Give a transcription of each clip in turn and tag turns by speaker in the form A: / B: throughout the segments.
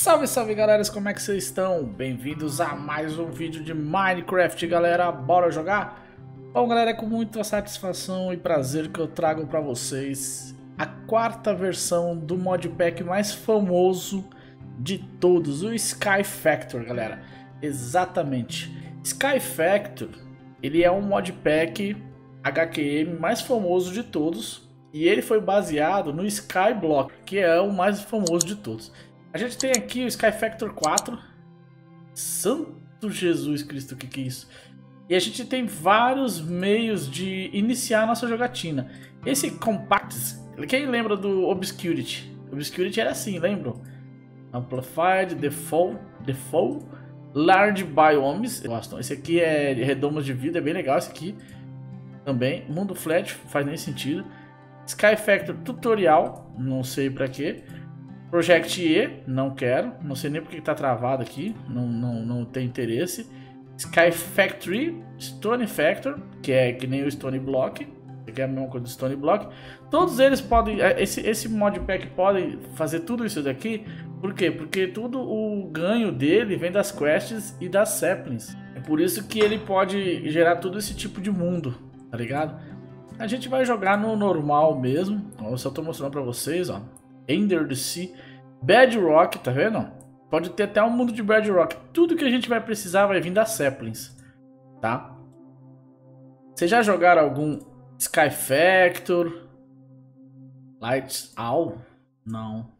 A: Salve, salve galera, como é que vocês estão? Bem-vindos a mais um vídeo de Minecraft, galera, bora jogar? Bom galera, é com muita satisfação e prazer que eu trago para vocês a quarta versão do modpack mais famoso de todos, o Sky Factor, galera. Exatamente, Sky Factor, ele é um modpack HQM mais famoso de todos e ele foi baseado no Skyblock, que é o mais famoso de todos. A gente tem aqui o Sky Factor 4. Santo Jesus Cristo, o que é isso? E a gente tem vários meios de iniciar a nossa jogatina. Esse Compacts, quem lembra do Obscurity? Obscurity era assim, lembram? Amplified, Default, Large Biomes. Esse aqui é Redomos de Vida, é bem legal esse aqui. Também, Mundo Flat, faz nem sentido. Sky Factor Tutorial, não sei pra quê. Project E, não quero, não sei nem porque tá travado aqui, não tem interesse. Sky Factory, Stone Factor, que é que nem o Stone Block, que é a mesma coisa do Stone Block. Todos eles podem, esse modpack pode fazer tudo isso daqui. Por quê? Porque tudo o ganho dele vem das quests e das saplings. É por isso que ele pode gerar todo esse tipo de mundo, tá ligado? A gente vai jogar no normal mesmo, eu só tô mostrando pra vocês, ó. Ender the Sea, Bedrock, tá vendo? Pode ter até um mundo de Bedrock. Tudo que a gente vai precisar vai vir das saplings, tá? Vocês já jogaram algum Sky Factor? Lights Out? Não.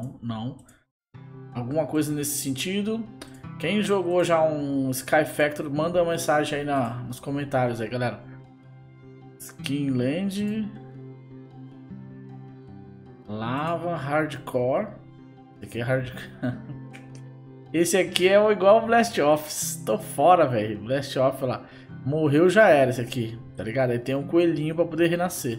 A: Alguma coisa nesse sentido? Quem jogou já um Sky Factor, manda uma mensagem aí nos comentários aí, galera. Skinland... Lava, Hardcore. Esse aqui é Hardcore. Esse aqui é igual o Blast Off. Tô fora, velho. Blast Off lá. Morreu, já era esse aqui. Tá ligado? Aí tem um coelhinho pra poder renascer.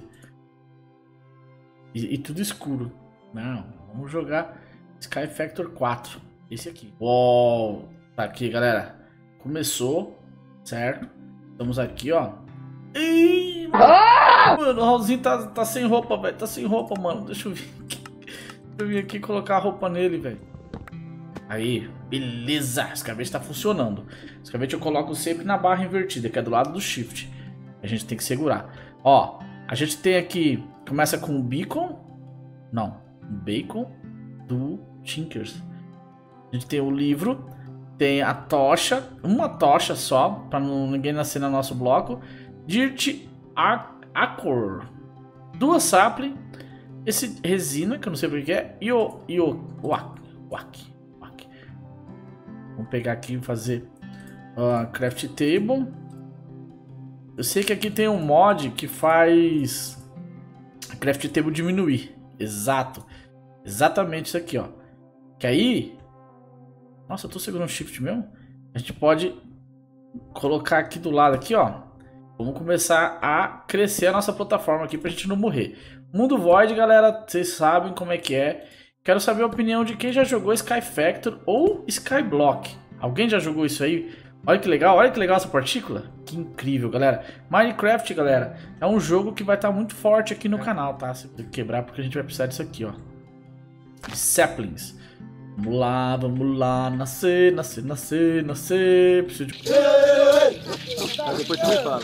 A: E tudo escuro. Não, vamos jogar Sky Factor 4. Esse aqui. Uou. Tá aqui, galera. Começou. Certo? Estamos aqui, ó. Ih, mano, o Raulzinho tá sem roupa, velho. Tá sem roupa, mano. Deixa eu vir aqui. Deixa eu vir aqui colocar a roupa nele, velho. Aí, beleza. Esse cabete tá funcionando. Esse cabete eu coloco sempre na barra invertida, que é do lado do shift. A gente tem que segurar. Ó, a gente tem aqui... Começa com o beacon. Não, bacon do Tinkers. A gente tem o livro. Tem a tocha. Uma tocha só, pra ninguém nascer no nosso bloco. Dirt Acor, 2 sapling, esse resina, que eu não sei o que é, e o Wack. Vamos pegar aqui e fazer Craft Table. Eu sei que aqui tem um mod que faz a Craft Table diminuir. Exatamente isso aqui, ó. Que aí... Nossa, eu tô segurando o Shift mesmo? A gente pode colocar aqui do lado, aqui, ó. Vamos começar a crescer a nossa plataforma aqui pra gente não morrer. Mundo Void, galera, vocês sabem como é que é. Quero saber a opinião de quem já jogou Sky Factor ou Skyblock. Alguém já jogou isso aí? Olha que legal essa partícula. Que incrível, galera. Minecraft, galera, é um jogo que vai estar muito forte aqui no canal, tá? Se quebrar, porque a gente vai precisar disso aqui, ó. Saplings. Vamos lá, nascer. Preciso de...
B: Depois você me fala.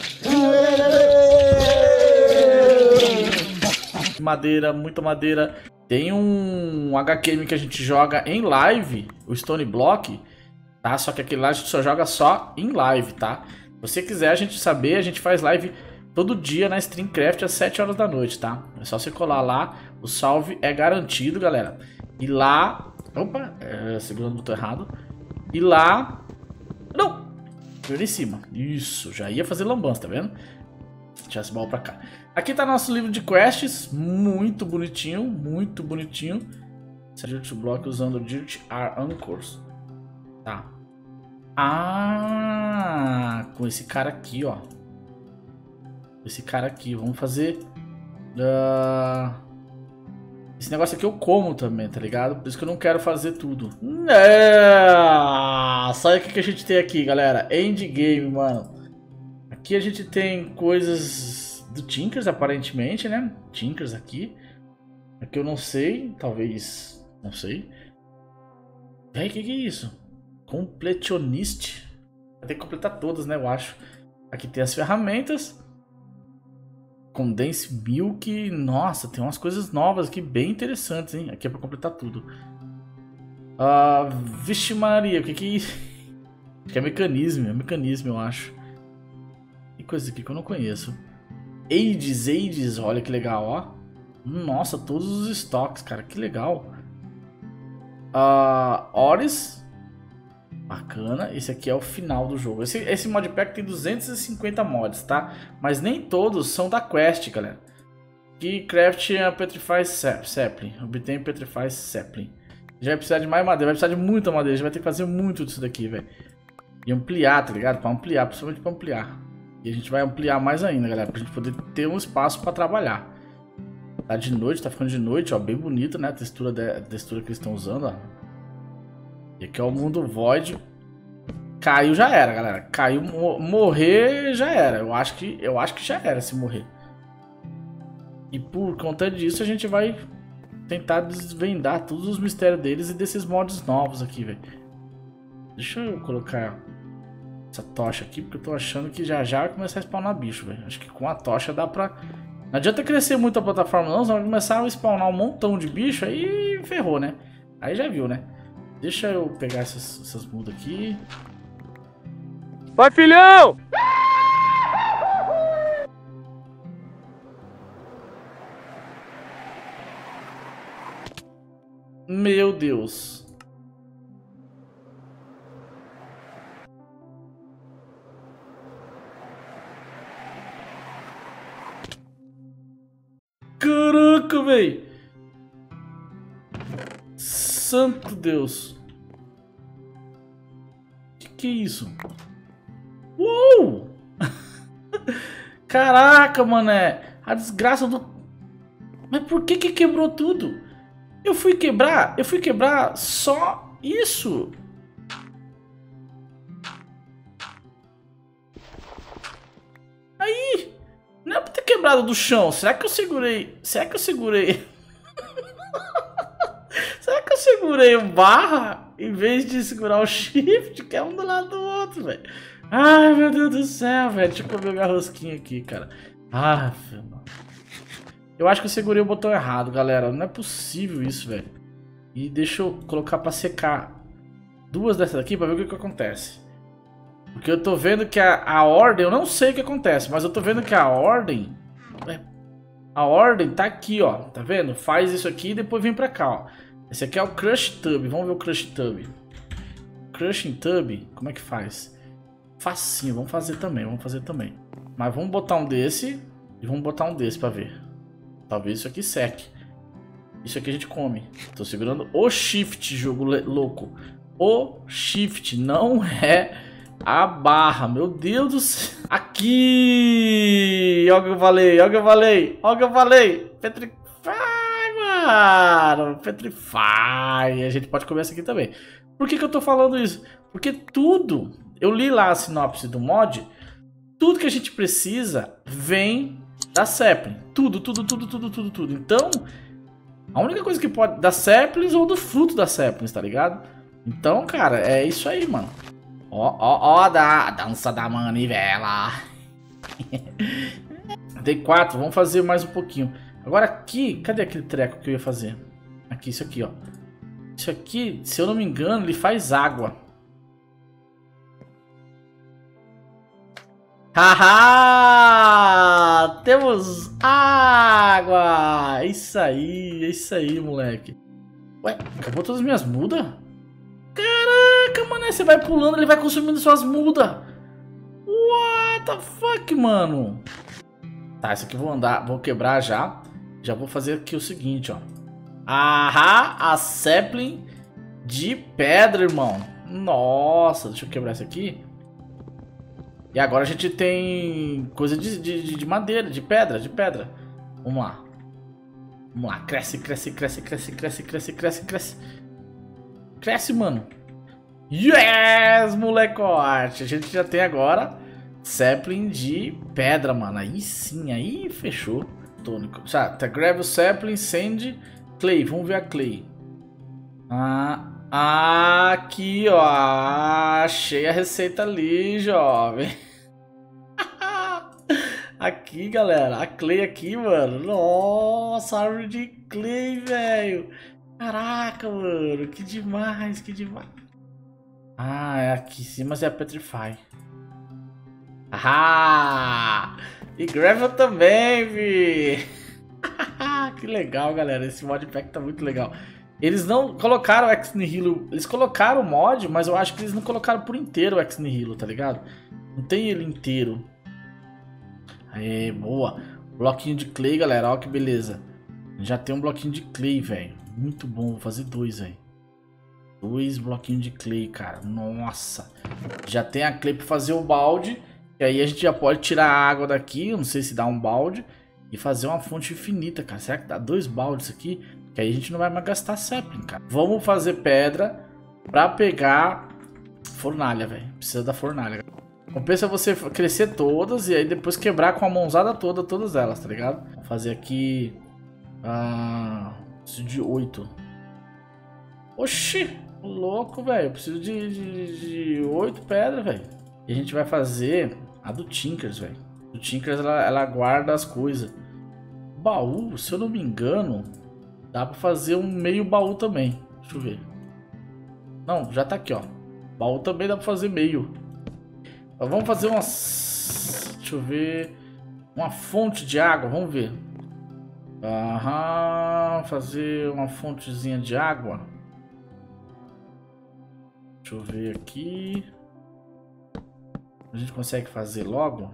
A: Madeira, muita madeira. Tem um HQM que a gente joga em live, o Stone Block, tá? Só que aquele lá a gente só joga só em live, tá? Se você quiser a gente saber, a gente faz live todo dia na Streamcraft às 7 horas da noite, tá? É só você colar lá, o salve é garantido, galera. E lá... Opa, segurando o botão errado. E lá... Não! Em cima. Isso, já ia fazer lambança, tá vendo? Deixa esse baú pra cá. Aqui tá nosso livro de quests. Muito bonitinho. Dirt Block usando Dirt Anchors. Tá. Ah, com esse cara aqui, ó. Esse cara aqui. Vamos fazer... Esse negócio aqui eu como também, tá ligado? Por isso que eu não quero fazer tudo. Sabe o que a gente tem aqui, galera? Endgame, mano. Aqui a gente tem coisas do Tinkers, aparentemente, né? Tinkers aqui. Aqui eu não sei, talvez... Não sei. Véi, que é isso? Completionist. Vai ter que completar todas, né? Eu acho. Aqui tem as ferramentas. Condense Milk. Nossa, tem umas coisas novas aqui bem interessantes, hein? Aqui é pra completar tudo. Vixe Maria, o que que... Acho que é mecanismo, eu acho. Que coisa aqui que eu não conheço. Ages, olha que legal, ó. Nossa, todos os estoques, cara, que legal. Oris. Bacana, esse aqui é o final do jogo. Esse modpack tem 250 mods, tá? Mas nem todos são da quest, galera. Que craft a Petrify Sapling. Obtém Petrify Sapling. A gente vai precisar de mais madeira, vai precisar de muita madeira. A gente vai ter que fazer muito disso daqui, velho. E ampliar, tá ligado? Pra ampliar, principalmente pra ampliar. E a gente vai ampliar mais ainda, galera. Pra gente poder ter um espaço pra trabalhar. Tá de noite, tá ficando de noite, ó. Bem bonito, né? A textura que eles estão usando, ó. E aqui é o mundo Void. Caiu, já era, galera. Caiu, morrer, já era. Eu acho que já era se morrer. E por conta disso a gente vai tentar desvendar todos os mistérios deles e desses mods novos aqui, velho. Deixa eu colocar essa tocha aqui, porque eu tô achando que já vai começar a spawnar bicho, velho. Acho que com a tocha dá pra... Não adianta crescer muito a plataforma não, senão vai começar a spawnar um montão de bicho, aí ferrou, né? Aí já viu, né? Deixa eu pegar essas mudas aqui.
B: Vai, filhão!
A: Meu Deus. Caraca, velho. Santo Deus. Que é isso? Uou! Caraca, mané. A desgraça do... Mas por que quebrou tudo? Eu fui quebrar só isso. Aí, não é pra ter quebrado do chão. Será que eu segurei? Será que eu segurei o barra em vez de segurar o shift, que é um do lado do outro, velho? Ai, meu Deus do céu, velho. Deixa eu comer minha rosquinha aqui, cara. Ah, filho. Eu acho que eu segurei o botão errado, galera. Não é possível isso, velho. E deixa eu colocar pra secar duas dessas aqui pra ver o que acontece. Porque eu tô vendo que a ordem... Eu não sei o que acontece, mas eu tô vendo que a ordem... A ordem tá aqui, ó. Tá vendo? Faz isso aqui e depois vem pra cá, ó. Esse aqui é o Crush Tub. Vamos ver o Crush Tub. Crushing Tub, como é que faz? Facinho, vamos fazer também. Mas vamos botar um desse e vamos botar um desse pra ver. Talvez isso aqui seque. Isso aqui a gente come. Tô segurando o Shift, jogo louco. O Shift, não é a barra. Meu Deus do céu. Aqui! Olha o que eu falei. Petrify, mano. Petrify. A gente pode comer essa aqui também. Por que eu tô falando isso? Porque tudo... Eu li lá a sinopse do mod. Tudo que a gente precisa vem da sapling. Tudo. Então, a única coisa que pode... Da saplings ou do fruto da saplings, tá ligado? Então, cara, é isso aí, mano. Ó, a dança da manivela. Tem 4, vamos fazer mais um pouquinho. Agora aqui, cadê aquele treco que eu ia fazer? Aqui, isso aqui, ó. Isso aqui, se eu não me engano, ele faz água. Haha! Temos água! É isso aí, moleque. Ué, acabou todas as minhas mudas? Caraca, mano, você vai pulando, ele vai consumindo suas mudas. What the fuck, mano? Tá, isso aqui eu vou quebrar já. Já vou fazer aqui o seguinte, ó. Ahá, a sapling de pedra, irmão. Nossa, deixa eu quebrar isso aqui. E agora a gente tem coisa de madeira, de pedra. Vamos lá. Cresce. Cresce, mano. Yes, molecote. A gente já tem agora sapling de pedra, mano. Aí sim, aí fechou. Tônico. Tá, gravel, sapling, sand, clay. Vamos ver a clay. Aqui, ó. Achei a receita ali, jovem. Aqui, galera. A clay aqui, mano. Nossa, árvore de clay, velho. Caraca, mano. Que demais, que demais. Ah, é aqui em cima, mas é a Petrify. Ah! E Gravel também, vi. Que legal, galera. Esse modpack tá muito legal. Eles não colocaram o Ex Nihilo. Eles colocaram o mod, mas eu acho que eles não colocaram por inteiro o Ex Nihilo, tá ligado? Não tem ele inteiro. Aê, boa. Bloquinho de clay, galera. Olha que beleza. Já tem um bloquinho de clay, velho. Muito bom. Vou fazer 2, velho. 2 bloquinhos de clay, cara. Nossa. Já tem a clay pra fazer o balde. E aí a gente já pode tirar a água daqui. Eu não sei se dá um balde. E fazer uma fonte infinita, cara. Será que dá 2 baldes aqui? Que aí a gente não vai mais gastar sapling, cara. Vamos fazer pedra pra pegar fornalha, velho. Precisa da fornalha. Compensa você crescer todas e aí depois quebrar com a mãozada toda, todas elas, tá ligado? Vou fazer aqui... preciso de 8. Oxi! Louco, velho. Preciso de 8 pedras, velho. E a gente vai fazer a do Tinkers, velho. O Tinkers, ela guarda as coisas. Baú, se eu não me engano... Dá pra fazer um meio baú também. Deixa eu ver. Não, já tá aqui, ó. Baú também dá pra fazer meio. Então, vamos fazer umas... Deixa eu ver. Uma fonte de água, vamos ver. Aham. Fazer uma fontezinha de água. Deixa eu ver aqui. A gente consegue fazer logo.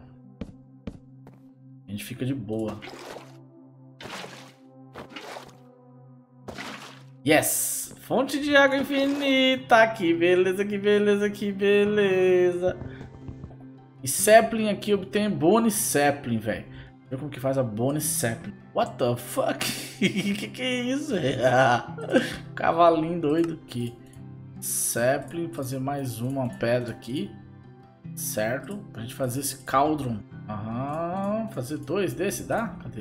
A: A gente fica de boa. Yes! Fonte de água infinita! Que beleza, que beleza, que beleza! E sapling aqui obtém bone sapling, velho. Olha como que faz a bone sapling. What the fuck? que é isso, velho? Cavalinho doido aqui. Sapling, fazer mais uma pedra aqui. Certo? Pra gente fazer esse cauldron. Aham. Fazer 2 desse, dá? Cadê?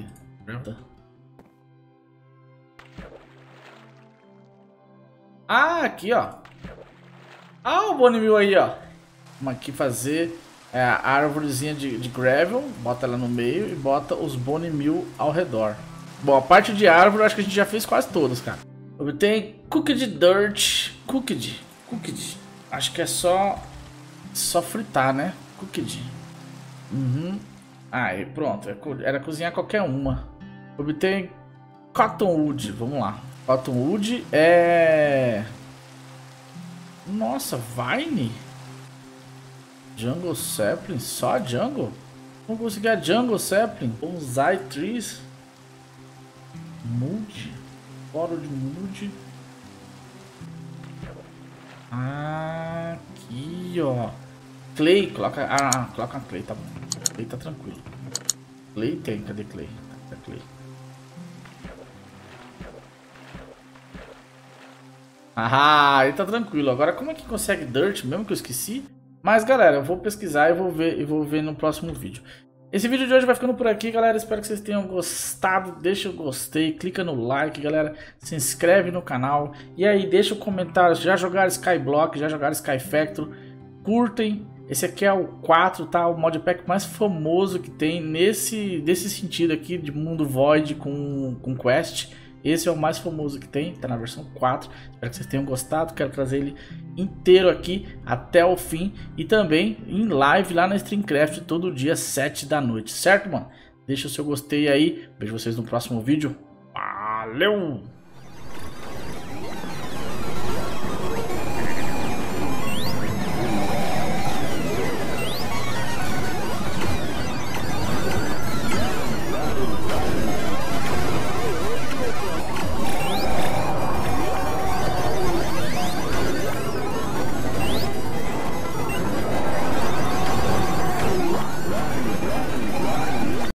A: Ah, aqui, ó. Ah, o bone meal aí, ó. Vamos aqui fazer a árvorezinha de gravel. Bota ela no meio e bota os bone meal ao redor. Bom, a parte de árvore eu acho que a gente já fez quase todas, cara. Obtém cooked dirt. Cooked. Acho que é só fritar, né? Cooked. Aí, pronto. Era cozinhar qualquer uma. Obtém cottonwood. Vamos lá. Cottonwood é... Nossa, Vine? Jungle Sapling? Só Jungle? Vamos conseguir a Jungle Sapling? Bonsai Trees? Mood? Foro de Mood? Aqui, ó. Clay, coloca... coloca a Clay, tá bom. Clay tá tranquilo. Clay tem, cadê Clay? Cadê Clay? Ah, aí tá tranquilo. Agora como é que consegue dirt mesmo que eu esqueci? Mas galera, eu vou pesquisar e vou ver no próximo vídeo. Esse vídeo de hoje vai ficando por aqui, galera. Espero que vocês tenham gostado. Deixa o gostei, clica no like, galera. Se inscreve no canal. E aí, deixa o comentário. Já jogaram Skyblock, já jogaram Sky Factor? Curtem. Esse aqui é o 4, tá? O modpack mais famoso que tem desse sentido aqui de mundo void com quest. Esse é o mais famoso que tem, tá na versão 4. Espero que vocês tenham gostado. Quero trazer ele inteiro aqui até o fim. E também em live lá na Streamcraft todo dia 7 da noite, certo, mano? Deixa o seu gostei aí. Vejo vocês no próximo vídeo. Valeu!